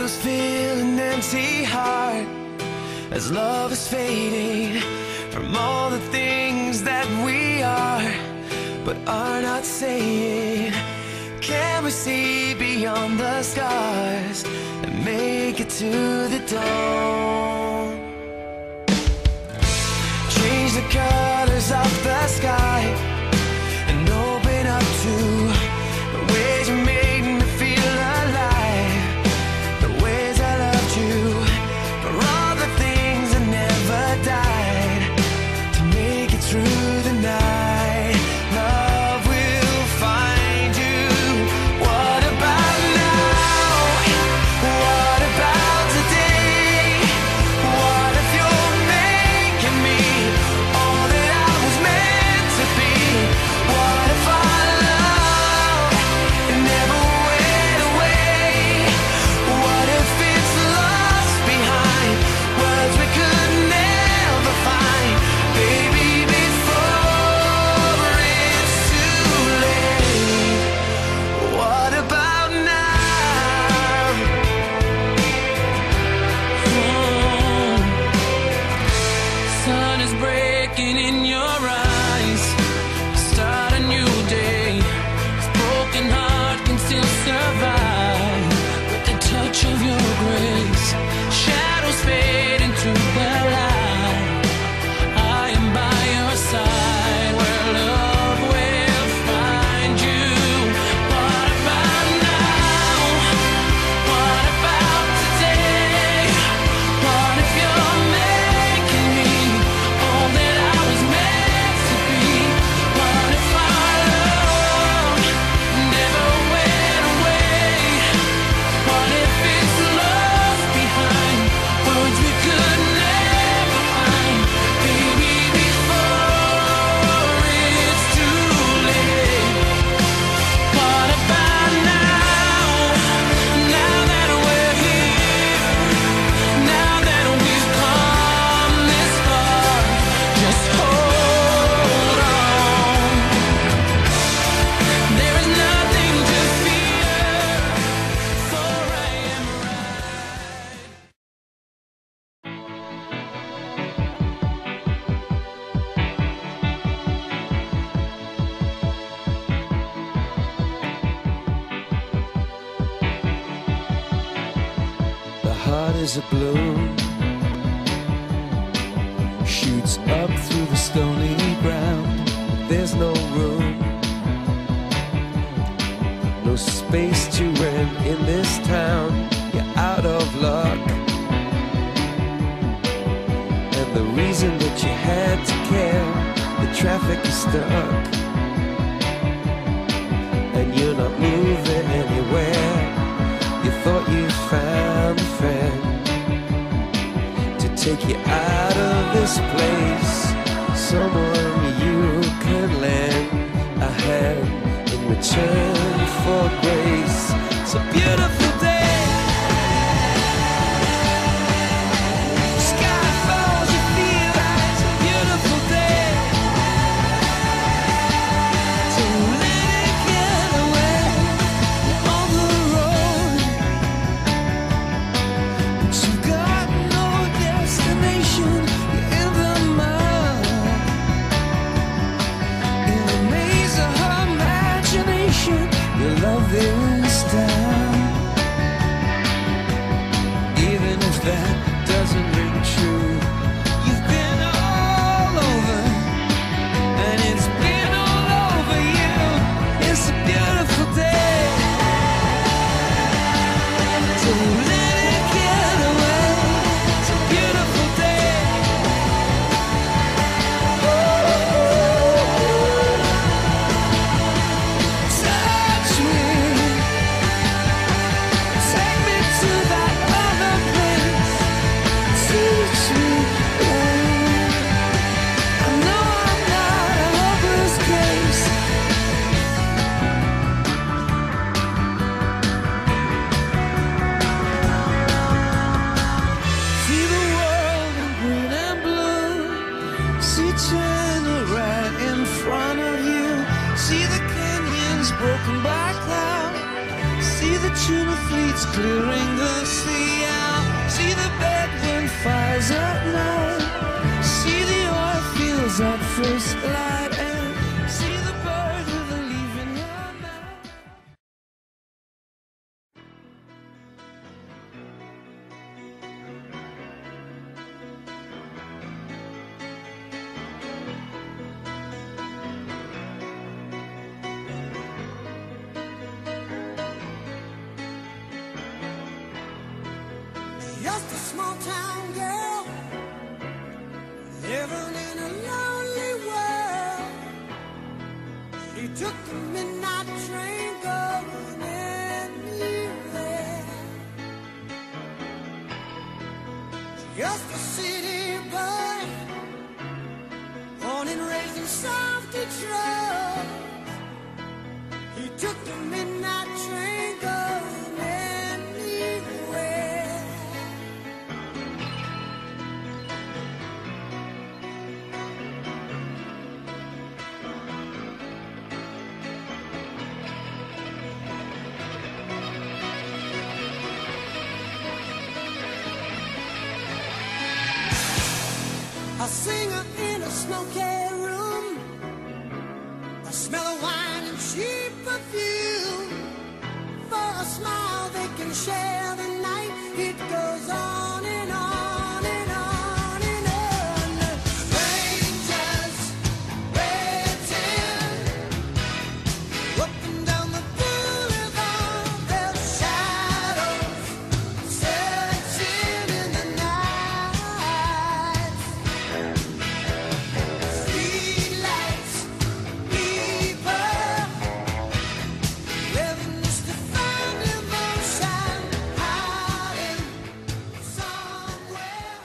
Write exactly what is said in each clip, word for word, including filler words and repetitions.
shadows fill an empty heart as love is fading from all the things that we are but are not saying. Can we see beyond the scars and make it to the dawn? Change the colors of the sky and open up to the ways you made me feel alive, the ways I loved you, for all the things that never died, to make it through the night. Love will find you. What about now? What about today? What if you're making me all that I was meant to be? What if our love never went away? What if it's lost behind words we could never find? Baby, before it's too late. What about now? Hmm. Sun is breaking in your eyes. Start a new day. This broken heart can still survive with the touch of your grace. Shadows fade into the light. I am by your side where love will find you. What about now? What about today? What if you're making me all that I was meant to be? What if our love never went away? What if it's lost behind words we could never find? Baby, before it's too late. What about now? Now that we're here, now that we've come this far, just hold on. There is nothing to fear, for I am right. The heart is a bloom, shoots up through the stony ground. There's no room, no space to rent in this town. You're out of luck, and the reason that you had to care, the traffic is stuck, and you're not moving anywhere. You thought you found a friend to take you out of this place, someone you could lend a hand in return for grace. It's a beautiful day. Sky falls, you feel like it's a beautiful day. So let it get away on the road, but you've got no destination. You're in the mud, in the maze of her imagination. Your love is down, even if that doesn't ring true. You've been all over, and it's been all over you. It's a beautiful day. So let it get away. It's a beautiful day. Touch me. the tuna fleets clearing the sea out. See the bedroom fires at night. See the oil fields at first light. And see the bird with a leaf in her mouth. Just a small town girl living in a lonely world. She took the midnight train going anywhere. Just a city boy, born and raised in South Detroit. He took the midnight train going anywhere. A singer in a smoky room, a smell of wine and cheap perfume. For a smile they can share the night. It goes on and on and on and on. Strangers waiting up and down the boulevard. Their shadows searching in the night. Streetlights, people living just to find emotion, hiding somewhere.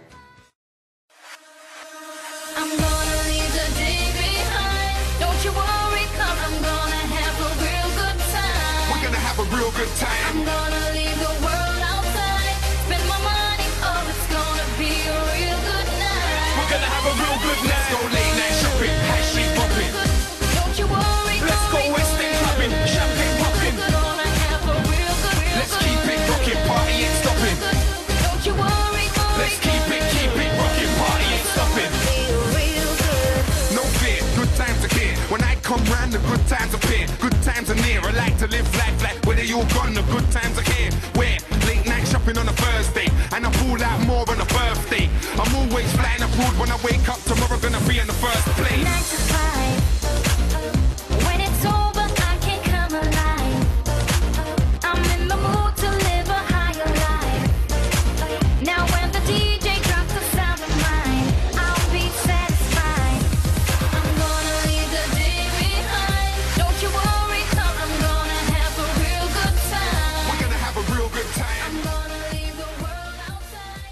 I'm gonna leave the day behind. Don't you worry, cause I'm gonna have a real good time. We're gonna have a real good I'm time. gonna leave the world outside. Spend my money, oh, it's gonna be a real good night. We're gonna have a real good night. Let's go late night shopping, high street popping. Don't you worry, Let's go West End clubbing, champagne popping. Gonna have a real good, real Let's good, keep it rocking, party ain't stopping. Don't you worry, worry, Let's keep it, keep it rocking, party ain't stopping. real, real good. No fear, good times are here. When I come round, the good times appear. Good times are near. I like to live life like whether you're gone, the good times are here. Where late night shopping on a Thursday, and I pull out more on a birthday. I'm always flying abroad. When I wake up tomorrow, gonna be in the first place. Nine to five. When it's over, I can't come alive. I'm in the mood to live a higher life. Now when the D J drops the sound of mine, I'll be satisfied. I'm gonna leave the day behind. Don't you worry, cause I'm gonna have a real good time. We're gonna have a real good time. I'm gonna leave the world outside.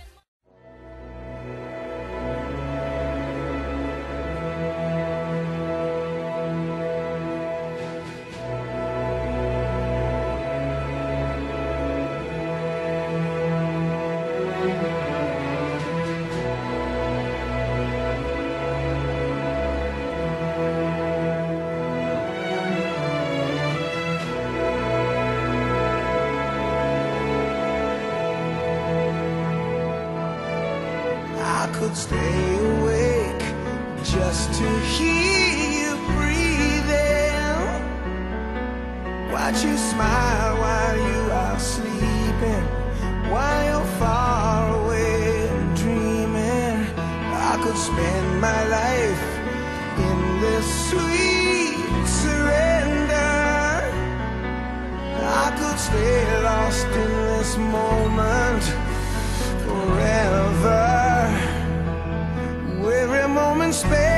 I could stay awake just to hear you breathing. Watch you smile while you are sleeping, while you're far away dreaming. I could spend my life in this sweet surrender. I could stay lost in this moment forever. Every moment spent